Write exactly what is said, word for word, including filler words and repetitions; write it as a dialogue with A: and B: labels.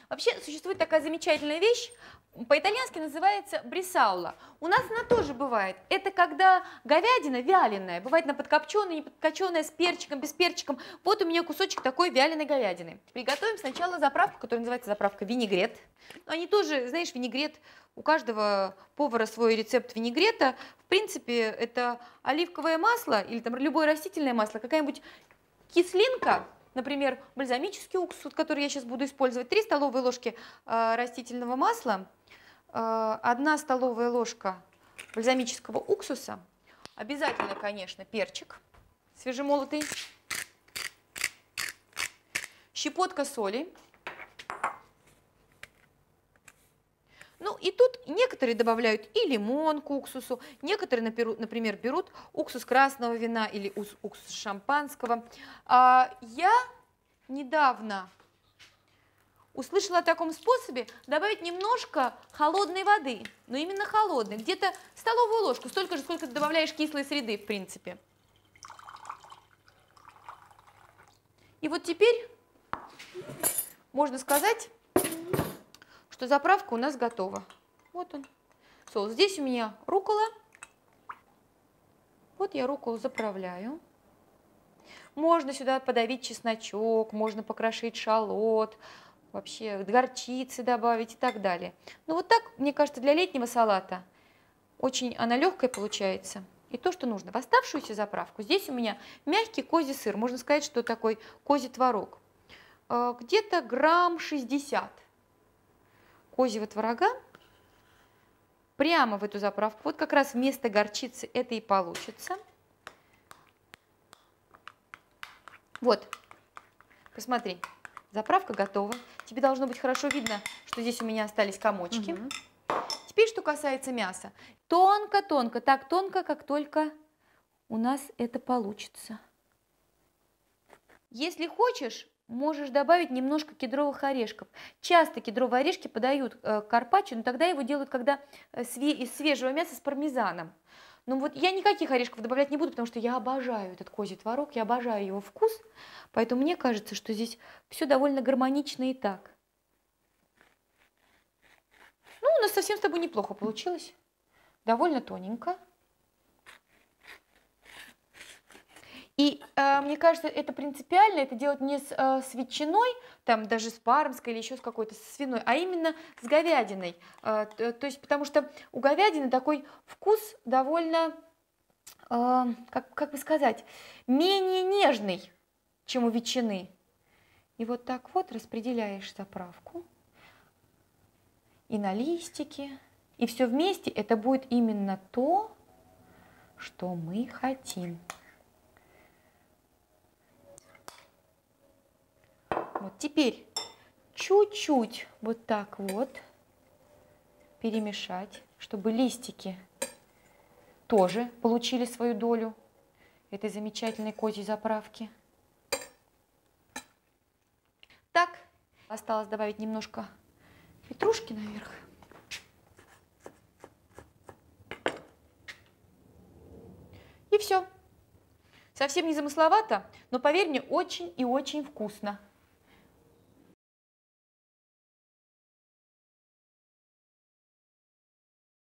A: Вообще существует такая замечательная вещь, по-итальянски называется брисаула. У нас она тоже бывает. Это когда говядина вяленая, бывает она подкопченая, не подкопченая, с перчиком, без перчиком. Вот у меня кусочек такой вяленой говядины. Приготовим сначала заправку, которая называется заправка винегрет. Они тоже, знаешь, винегрет, у каждого повара свой рецепт винегрета. В принципе, это оливковое масло или там любое растительное масло, какая-нибудь кислинка. Например, бальзамический уксус, который я сейчас буду использовать, три столовые ложки э, растительного масла, э, одна столовая ложка бальзамического уксуса, обязательно, конечно, перчик свежемолотый, щепотка соли. Ну и тут некоторые добавляют и лимон к уксусу, некоторые, например, берут уксус красного вина или уксус шампанского. А я недавно услышала о таком способе добавить немножко холодной воды, но именно холодной, где-то столовую ложку, столько же, сколько ты добавляешь кислой среды, в принципе. И вот теперь можно сказать, что заправка у нас готова. Вот он, соус. Здесь у меня руккола. Вот я рукколу заправляю. Можно сюда подавить чесночок, можно покрошить шалот, вообще горчицы добавить и так далее. Но вот так, мне кажется, для летнего салата очень она легкая получается. И то, что нужно. В оставшуюся заправку здесь у меня мягкий козий сыр. Можно сказать, что такой козий творог. Где-то грамм шестьдесят. Козьего творога прямо в эту заправку. Вот как раз вместо горчицы это и получится. Вот, посмотри, заправка готова. Тебе должно быть хорошо видно, что здесь у меня остались комочки. Угу. Теперь, что касается мяса. Тонко-тонко, так тонко, как только у нас это получится. Если хочешь, можешь добавить немножко кедровых орешков. Часто кедровые орешки подают э, карпаччо, но тогда его делают, когда э, све из свежего мяса с пармезаном. Но вот я никаких орешков добавлять не буду, потому что я обожаю этот козий творог, я обожаю его вкус. Поэтому мне кажется, что здесь все довольно гармонично и так. Ну, у нас совсем с тобой неплохо получилось. Довольно тоненько. И э, мне кажется, это принципиально, это делать не с, э, с ветчиной, там даже с пармской или еще с какой-то свиной, а именно с говядиной. Э, то, то есть, потому что у говядины такой вкус довольно, э, как, как бы сказать, менее нежный, чем у ветчины. И вот так вот распределяешь заправку и на листики, и все вместе это будет именно то, что мы хотим. Вот теперь чуть-чуть вот так вот перемешать, чтобы листики тоже получили свою долю этой замечательной козьей заправки. Так, осталось добавить немножко петрушки наверх. И все. Совсем не замысловато, но поверь мне, очень и очень вкусно.